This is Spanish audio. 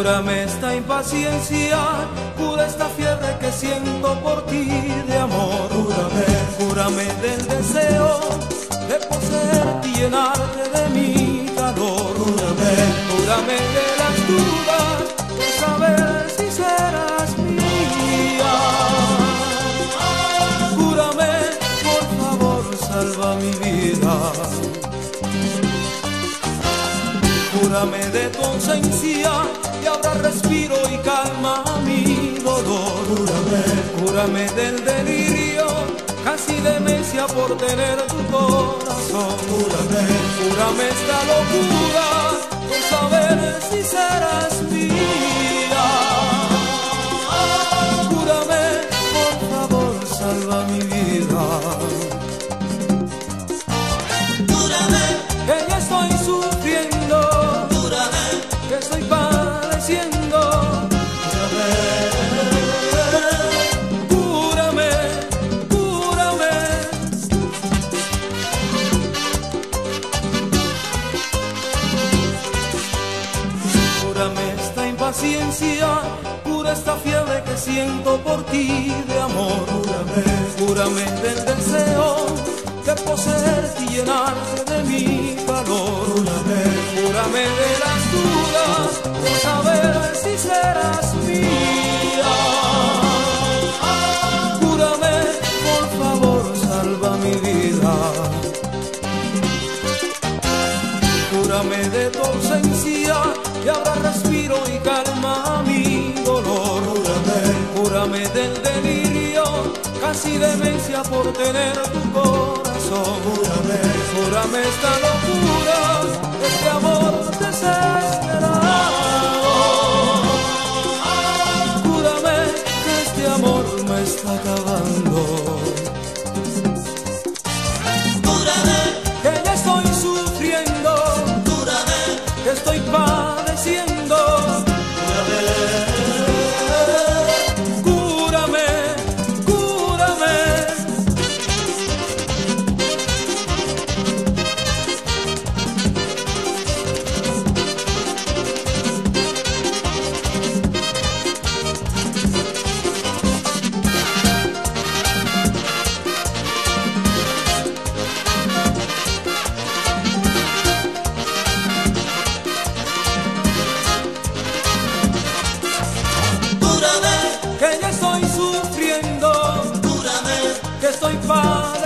Cúrame esta impaciencia, cura esta fiebre que siento por ti de amor. Cúrame del deseo de poseerte y llenarte de mi calor. Cúrame de las dudas de saber si serás mía. Cúrame, por favor, salva mi vida. Cúrame de tu ausencia y ahora respiro y calma mi dolor. Cúrame del delirio, casi demencia por tener tu corazón. Cúrame esta locura por saber si serás mía. Cúrame, por favor, salva mi vida. Cúrame, que ya estoy sufriendo, que estoy padeciendo. Cúrame, cúrame. Cúrame esta impaciencia, cura esta fiebre que siento por ti de amor. Cúrame del deseo de poseerte y llenarte de mi calor. Cúrame de las dudas de saber si serás mía. Cúrame, por favor, salva mi vida. Cúrame de tu ausencia y ahora respiro y calma mi dolor. Cúrame del delirio, casi demencia por tener tu corazón. Cúrame esta locura, este amor desesperado. Cúrame que este amor me está acabando. Cúrame, que ya estoy sufriendo. Cúrame, que estoy padeciendo. Que ya estoy sufriendo, cúrame, que estoy padeciendo.